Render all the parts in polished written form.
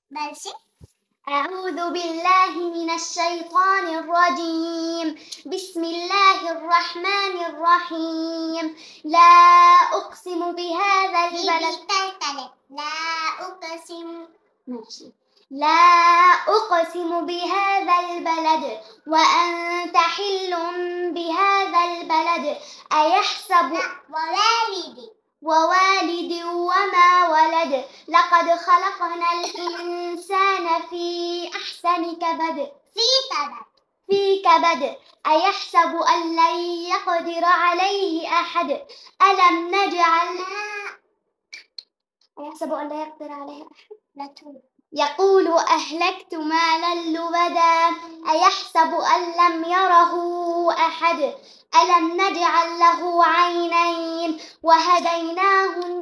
ماشي. أعوذ بالله من الشيطان الرجيم. بسم الله الرحمن الرحيم. لا أقسم بهذا البلد. لا أقسم. ماشي. لا أقسم بهذا البلد وأنت حل بهذا البلد. أيحسب ووالد وما ولد. لقد خلقنا الإنسان في أحسن كبد. في كبد. أيحسب أن لن يقدر عليه أحد. ألم نجعل. أيحسب أن لا يقدر عليه أحد. يقول أهلكت مالا لبدا. أيحسب أن لم يره أحد. ألم نجعل له عينين وهديناه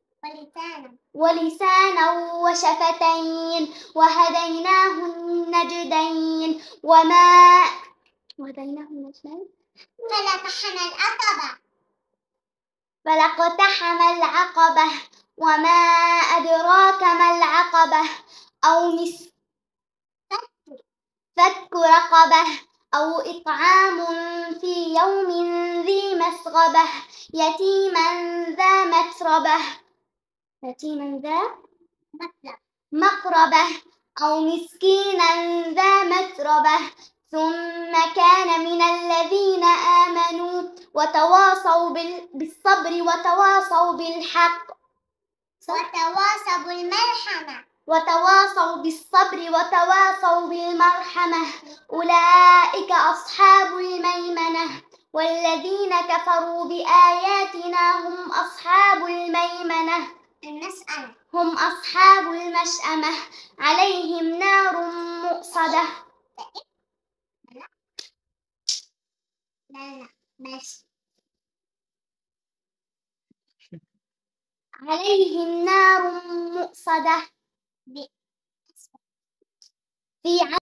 ولسانا وشفتين وهديناه النجدين فلاقتحم العقبة وما أدراك ما العقبة. فك رقبة أو إطعام في يوم ذي مسغبة يتيما ذا مقربة أو مسكينا ذا متربة ثم كان من الذين آمنوا وتواصوا بالصبر وتواصوا بالحق وتواصوا بالصبر وتواصوا بالمرحمة أولئك أصحاب الميمنة والذين كفروا بآياتنا هم أصحاب الميمنة هم أصحاب المشأمة عليهم نار مؤصدة. عليهم نار مؤصدة في